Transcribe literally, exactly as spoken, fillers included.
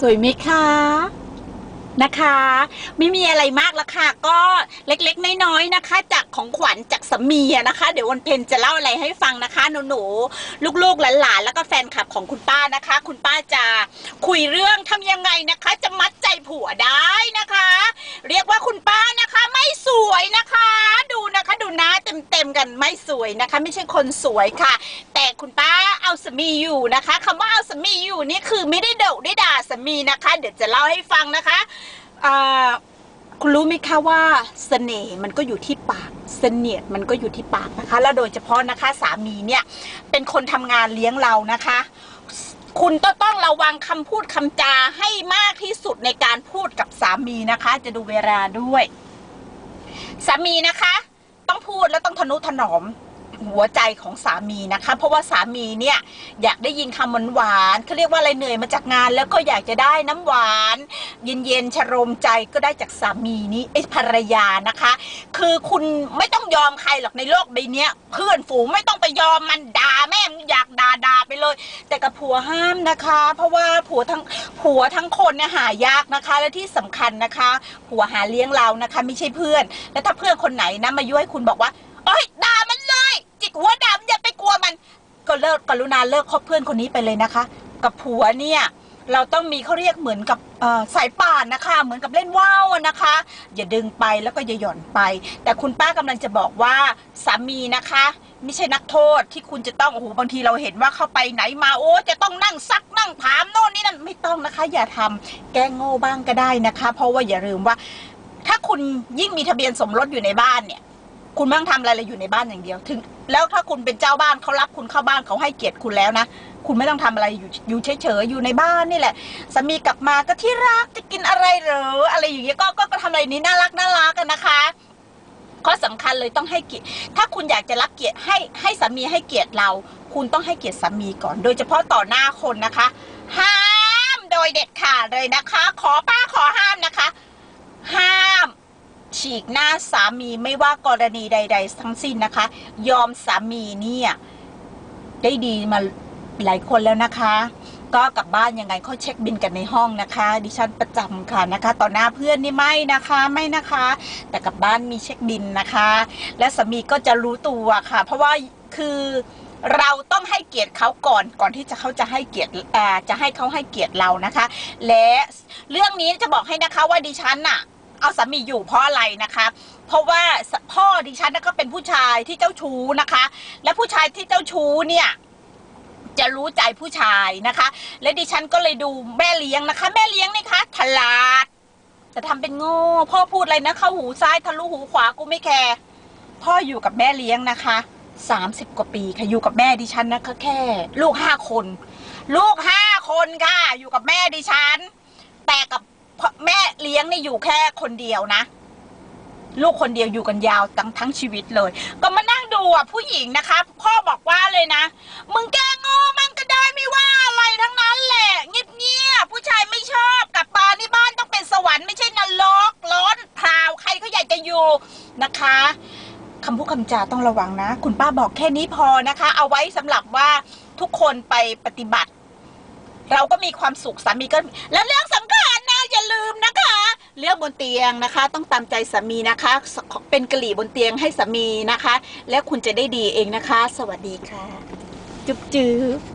วยไหมคะนะคะไม่มีอะไรมากละค่ะก็เล็กๆน้อยๆนะคะจากของขวัญจากสามีนะคะเดี๋ยววันเพ็ญจะเล่าอะไรให้ฟังนะคะหนูๆลูกๆหลานๆแล้วก็แฟนคลับของคุณป้านะคะคุณป้าจะคุยเรื่องทำยังไงนะคะจะมัดใจผัวได้นะคะเรียกว่าคุณป้านะคะไม่สวยนะคะดูนะคะดูหน้าเต็มๆกันไม่สวยนะคะไม่ใช่คนสวยค่ะแต่คุณป้าเอาสามีอยู่นะคะคำว่าเอาสามีอยู่นี่คือไม่ได้เดาได้ด่าสามีนะคะเดี๋ยวจะเล่าให้ฟังนะคะคุณรู้ไหมคะว่าเสน่ห์มันก็อยู่ที่ปากเสน่ห์มันก็อยู่ที่ปากนะคะแล้วโดยเฉพาะนะคะสามีเนี่ยเป็นคนทำงานเลี้ยงเรานะคะคุณต้องต้องระวังคำพูดคำจาให้มากที่สุดในการพูดกับสามีนะคะจะดูเวลาด้วยสามีนะคะต้องพูดและต้องทนุถนอมหัวใจของสามีนะคะเพราะว่าสามีเนี่ยอยากได้ยินคำหวานๆเขาเรียกว่าอะไรเหนื่อยมาจากงานแล้วก็อยากจะได้น้ำหวานเย็นๆชโลมใจก็ได้จากสามีนี้ไอ้ภรรยานะคะคือคุณไม่ต้องยอมใครหรอกในโลกใบนี้เพื่อนฝูงไม่ต้องไปยอมมันด่าแม่อยากด่าด่าไปเลยแต่กับผัวห้ามนะคะเพราะว่าผัวทั้งผัวทั้งคนเนี่ยหายากนะคะและที่สำคัญนะคะผัวหาเลี้ยงเรานะคะไม่ใช่เพื่อนแล้วถ้าเพื่อนคนไหนนะมายุ่ยคุณบอกว่าโอ๊ยด่ามันเลยจิกหัวดำอย่าไปกลัวมันก็เลิกกรุณาเลิกคบเพื่อนคนนี้ไปเลยนะคะกับผัวเนี่ยเราต้องมีเขาเรียกเหมือนกับสายป่านนะคะเหมือนกับเล่นว่าวนะคะอย่าดึงไปแล้วก็อย่าหย่อนไปแต่คุณป้ากำลังจะบอกว่าสามีนะคะไม่ใช่นักโทษที่คุณจะต้องโอ้โหบางทีเราเห็นว่าเข้าไปไหนมาโอ้จะต้องนั่งซักนั่งถามโน่นนี่นั่นไม่ต้องนะคะอย่าทำแกล้งโง่บ้างก็ได้นะคะเพราะว่าอย่าลืมว่าถ้าคุณยิ่งมีทะเบียนสมรสอยู่ในบ้านเนี่ยคุณไม่ต้องทำอะไรเลยอยู่ในบ้านอย่างเดียวถึงแล้วถ้าคุณเป็นเจ้าบ้านเขารับคุณเข้าบ้านเขาให้เกียรติคุณแล้วนะคุณไม่ต้องทำอะไรอยู่อยู่เฉยๆอยู่ในบ้านนี่แหละสามีกลับมาก็ที่รักจะกินอะไรเหรออะไรอย่างเงี้ยก็ก็ก็ทำอะไรนี้น่ารักน่ารักกันนะคะข้อสำคัญเลยต้องให้เกียรติถ้าคุณอยากจะรับเกียรติให้ให้สามีให้เกียรติเราคุณต้องให้เกียรติสามีก่อนโดยเฉพาะต่อหน้าคนนะคะห้ามโดยเด็ดขาดเลยนะคะขอป้าขอห้ามนะคะห้ามฉีกหน้าสามีไม่ว่ากรณีใดๆทั้งสิ้นนะคะยอมสามีเนี่ยได้ดีมาหลายคนแล้วนะคะก็กลับบ้านยังไงเขาเช็คบินกันในห้องนะคะดิฉันประจำค่ะนะคะต่อหน้าเพื่อนนี่ไม่นะคะไม่นะคะแต่กลับบ้านมีเช็คบินนะคะและสามีก็จะรู้ตัวค่ะเพราะว่าคือเราต้องให้เกียรติเขาก่อนก่อนที่จะเขาจะให้เกียรติอ่าจะให้เขาให้เกียรติเรานะคะและเรื่องนี้จะบอกให้นะคะว่าดิฉันน่ะเอาสามีอยู่เพราะอะไรนะคะเพราะว่าพ่อดิฉันก็เป็นผู้ชายที่เจ้าชู้นะคะและผู้ชายที่เจ้าชู้เนี่ยจะรู้ใจผู้ชายนะคะและดิฉันก็เลยดูแม่เลี้ยงนะคะแม่เลี้ยงนี่คะฉลาดแต่ทำเป็นโง่พ่อพูดอะไรนะเข้าหูซ้ายทะลุหูขวากูไม่แคร์พ่ออยู่กับแม่เลี้ยงนะคะสามสิบกว่าปีค่ะอยู่กับแม่ดิฉันนะคะแค่ลูกห้าคนลูกห้าคนค่ะอยู่กับแม่ดิฉันแต่กับแม่เลี้ยงนี่อยู่แค่คนเดียวนะลูกคนเดียวอยู่กันยาวทั้งทั้งชีวิตเลยก็มานั่งดูอ่ะผู้หญิงนะคะพ่อบอกว่าเลยนะมึงแกล้งโง่มันก็ได้ไม่ว่าอะไรทั้งนั้นแหละเงียบๆผู้ชายไม่ชอบกลับมาที่บ้านต้องเป็นสวรรค์ไม่ใช่นรกร้อนเผาใครเขาอยากจะอยู่นะคะคำพูดคำจาต้องระวังนะคุณป้าบอกแค่นี้พอนะคะเอาไว้สำหรับว่าทุกคนไปปฏิบัติเราก็มีความสุขสามีก็แล้วเรื่องสำคัญนะอย่าลืมนะคะเรื่องบนเตียงนะคะต้องตามใจสามีนะคะเป็นกะหรี่บนเตียงให้สามีนะคะแล้วคุณจะได้ดีเองนะคะสวัสดีค่ะจุ๊บจุ๊บ